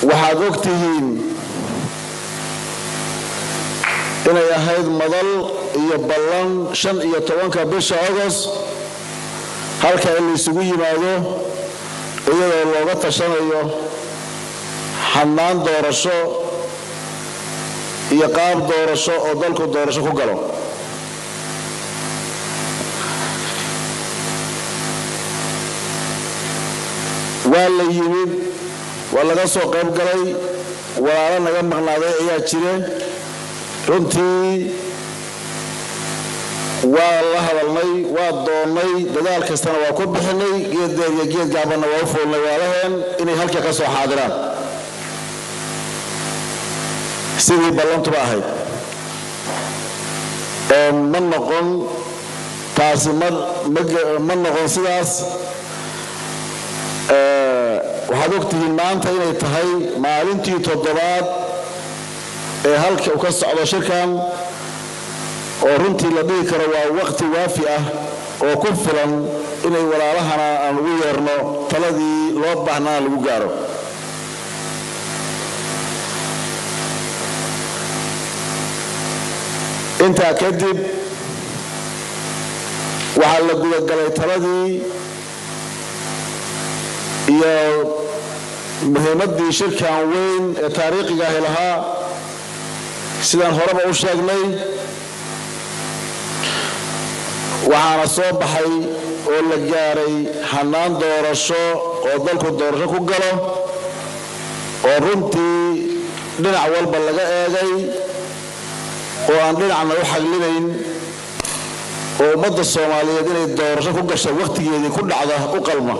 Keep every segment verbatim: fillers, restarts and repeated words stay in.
waxaad ogtihiin inay ahayd madal iyo ballan shan iyo tobanka bisha August halka la isugu yimaado iyadoo looga tashanayo xannaan doorasho iyo qaab doorasho oo dalku doorasho ku galo waa la yimid waa laga soo qayb galay walaalo naga maqnaaday ayaa jire runtii waa la hadalnay waa doonay dadaal kastana waa ku bixinay geed dheer iyo geed gaabanna waa u fuulnay walaalaheen inay halka ka soo xaadiraan sidii ballantuba ahayd ma noqon taasi ma noqon sidaas waxaad ogtihiin maanta inay tahay maalintii toddobaad ee halka uu ka socdo shirkan oo runtii la dhihi karo waa waqti waafi ah oo ku filan inay walaalahana aan ugu yeerno taladii loo baahnaa lagu gaaro intaa kadib waxaa la gudagalay taladii iyo muhiimadii shirkan weyn ee taariikhiga ah lahaa sidaan horeba u sheegnay waxaana soo baxay oo la gaaray xannaan doorasho oo dalku doorasho ku galo oo runtii dhinac walba laga eegay oo aan dhinacna u xaglinayn oo ummadda Soomaaliyeed inay doorasho ku gasho waqtigeedii ku dhacda u qalma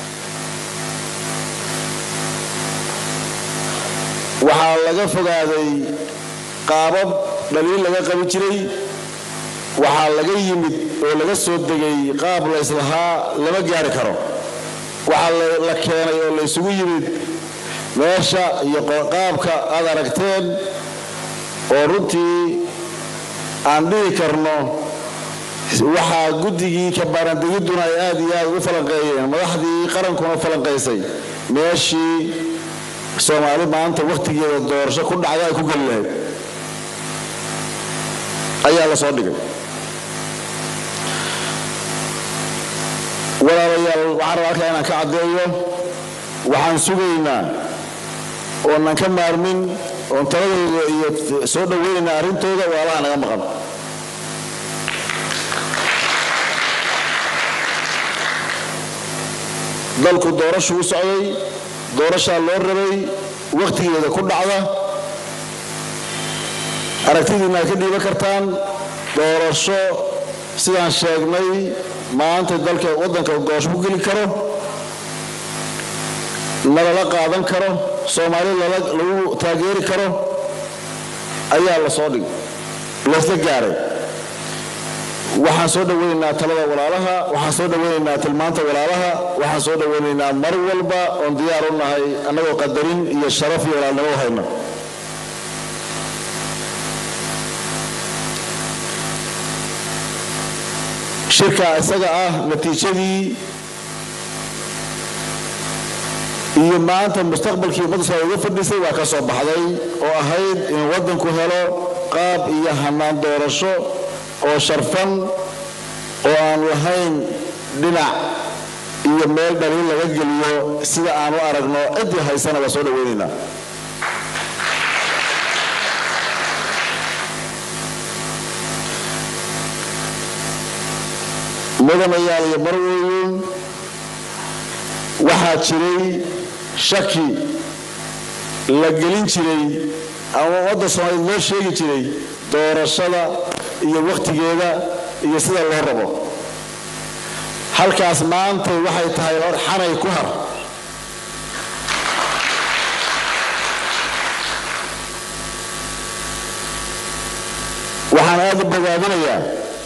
waxaa laga fogaaday qaabab dhaliil laga qabi jiray waxaa laga yimid oo laga soo degay qaab la islahaa lama gaari karo waxaa la keenay oo la isugu yimid meesha iyo qaabka aad aragteen oo runtii aan dhihi karno waxaa guddigii ka baarandegiduna ay aad iyo aad u falanqeeyeen madaxdii qarankuna falanqaysay meeshii Soomaali maanta waqtigeeda doorasho ku dhacday ay ku gali lahayd ayaa la soo dhigay walaalayaal waxaan rabaa inaan ka caddeeyo waxaan sugaynaa oo nan ka maarmin oo taladooda iyo soo dhaweynaa arrintooda walaalaha naga maqan dalku doorasho u socday doorasho loo rabay waqtigeeda ku dhacda aragtidiina ka dhiiba kartaan doorasho sidaan sheegnay maanta dalka wadanka doorasho ku gali karo nala qaadan karo Soomaaliya lagu taageeri karo ayaa la soo dhigay la isla gaaray waxaan soo dhaweynaynaa talada walaalaha waxaan soo dhaweynaynaa tilmaanta walaalaha waxaan soo dhaweynaynaa mar walba oo diyaar u nahay anagoo qadarin iyo sharaf iyo walaalnimo hayna shirka isaga ah natiijadii iyo maanta mustaqbalkii ummadda Soomaaliyeed fadhisay waa ka soo baxday oo ahayd in wadanku helo qaab iyo hannaan doorasho oo sharfan oo aan lahayn dhinac iyo meel dhaliil laga geliyo sida aan u aragno cidii haysana waa soo dhaweynaynaa mudanayaal iyo marweyn waxaa jiray shaki la gelin jiray ama wadda Soomaaliyeed loo sheegi jiray doorashada iyo waqtigeeda iyo sida loo rabo halkaas maanta waxay tahay xanay ku har waxaan aad u bogaadinayaa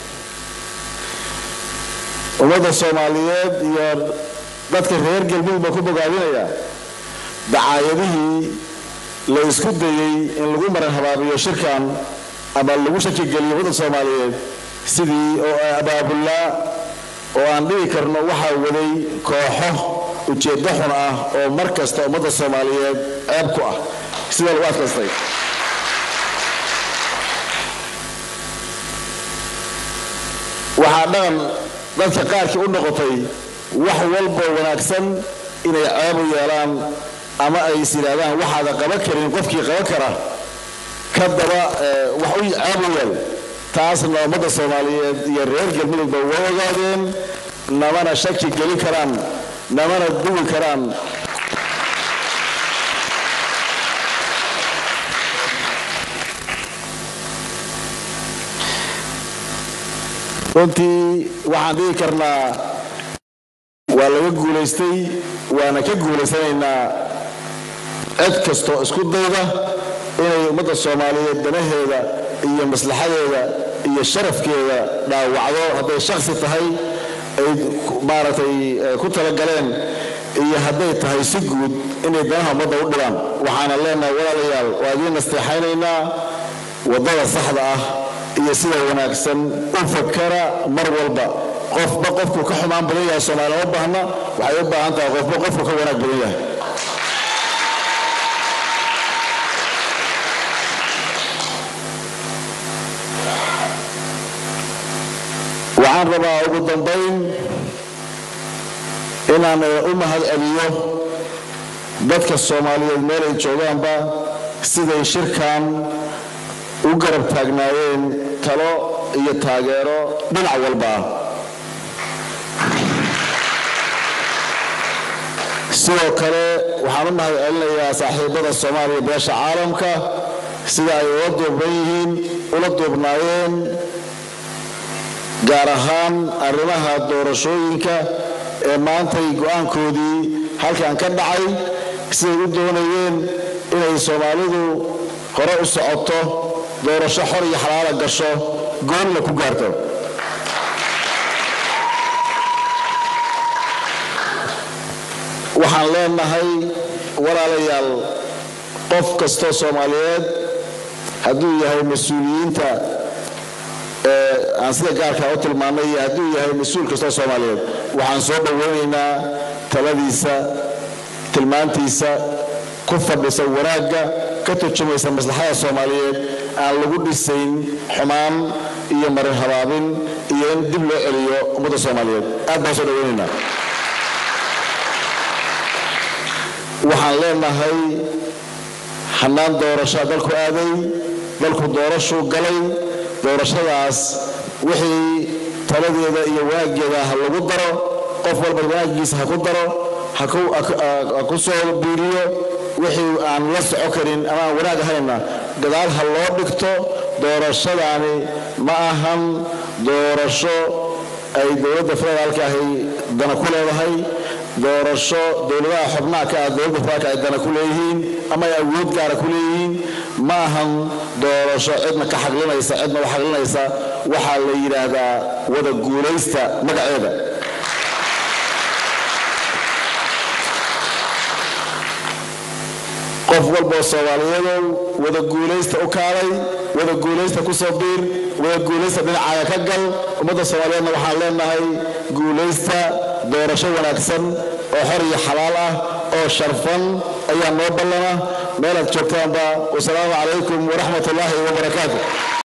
ummadda Soomaaliyeed iyo dadka reer galbeed baa ku bogaadinaya dacaayadihii la isku dayay in lagu maran habaabiyo shirkan ama lagu shaki geliyo wadada Soomaaliyeed sidii oo abaabulaa oo aan dhigi karno waxa waday kooxo ujeeddo xun ah oo mar kasta ummadda Soomaaliyeed ceeb ku ah sida lagu adkaystay waxaa dhaqan dadka qaarkii u noqotay wax walba wanaagsan inay ceeb u yeelaan ama ay isiraadaan waxaada qaban karin qofkii qaban kara ka daba wax u ceeb u yeel taasna ummadda Soomaaliyeed iyo reer galmudugba way ogaadeen namana shaki gelin karaan namana duwi karaan runtii waxaan dhihi karnaa waa laga guulaystay waana ka guulaysanaynaa cid kastoo isku dayda inay ummadda Soomaaliyeed danaheeda iyo maslaxadeeda iyo sharafkeeda dhaawacdo hadday shakhsi tahay ay maaragtay ku talagaleen iyo hadday tahay si guud inay danaha ummadda u dhibaan waxaana leenahay walaalayaal waa idiin nasteexaynaynaa waddada saxda ah iyo sida wanaagsan u fakara mar walba qofba qofku ka xumaan badan yahay Soomaaliya u baahna waxay u baahan tahay qofba qofku ka wanaag badan yahay waxaan rabaa ugu dambayn inaan u mahadceliyo dadka Soomaaliyeed meel ay joogaanba siday shirkan u garab taagnaayeen talo iyo taageero dhinac walba sidoo kale waxaan u mahadcelinayaa saaxiibada Soomaaliya beesha caalamka sida ay uga duuban yihiin ula duubnaayeen gaar ahaan arrimaha doorashooyinka ee maantay go'aankoodii halkan ka dhacay siday u doonayeen inay Soomaalidu hore u socoto doorasho xor iyo xalaal gasho go'aan ku gaarto waxaan leenahay walaalayaal qof kasta Soomaaliyeed hadduu yahay mas'uuliyiinta ee aan sida gaarka u tilmaamay hadduu yahay mas'uul kasta Soomaaliyeed waxaan soo dhaweynaynaa taladiisa tilmaantiisa ku fadhisa wanaagga ka turjumaysa maslaxada Soomaaliyeed aan lagu dhisayn xumaan iyo marin habaabin iyo in dib loo celiyo ummadda Soomaaliyeed aad baan soo dhaweynaynaa waxaan leenahay hanaan doorasho dalku aaday dalku doorasho galay doorashadaas wixii taladeeda iyo waageeda lagu daro qof walba waagiisa ha ku daro ha ku soo biiriyo wixii aan la soco karin ama aan wanaag ahayna gadaal ha loo dhigto doorashadaani ma ahan doorasho ay dowladda federaalka ahi dana ku leedahay doorasho dowladaha xubnaha ka ah dowladda federaalka ay dana ku leeyihiin ama ay awood gaara ku leeyihiin ma ahan doorasho cidna ka xaqlinaysa cidna wax xaqlinaysa waxaa la yiraahdaa wada guulaysta magaceeda qof walba Soomaaliyeed wada guulaysta u kaalay wada guulaysta ku soo biir wada guulaysta dhinaca ka gal ummadda Soomaaliyeed waxaan leenahay guulaysta doorasho wanaagsan oo xor iyo xalaal ah oo sharfan ayaa noo ballana meelaad joogtaanba wassalaamu calaykum waraxmatullaahi wabarakaatuh